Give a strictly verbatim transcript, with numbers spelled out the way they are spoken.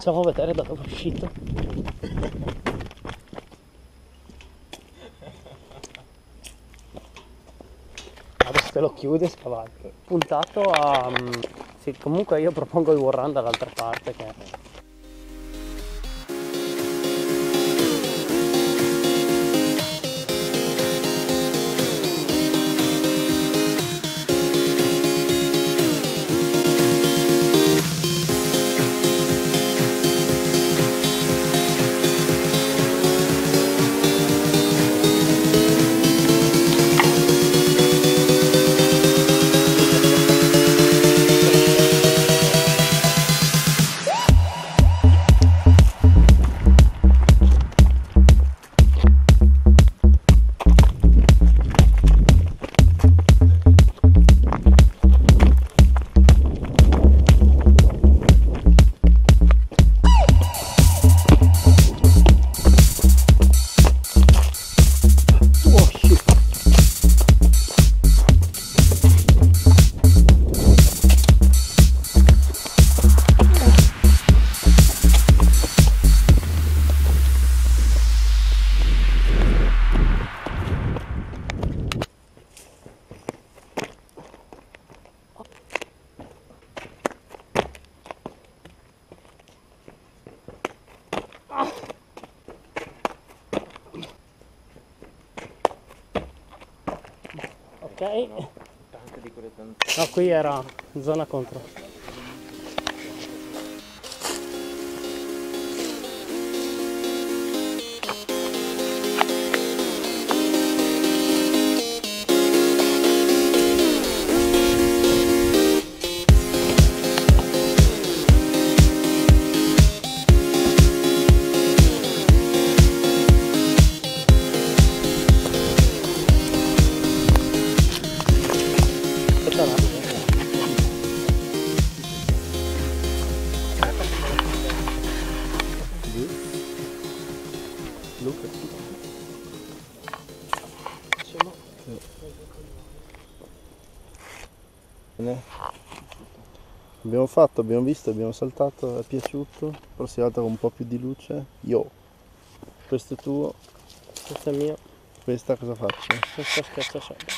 Possiamo vedere da dove è uscito. Adesso te lo chiudi e scavalchi. Puntato a... Sì, comunque io propongo il wall run dall'altra parte che... Ok. No, qui era zona contro. Abbiamo fatto, abbiamo visto, abbiamo saltato, è piaciuto. La prossima volta con un po' più di luce. Yo, questo è tuo, Questo è mio. questa cosa faccio? Questo schiaccia sopra.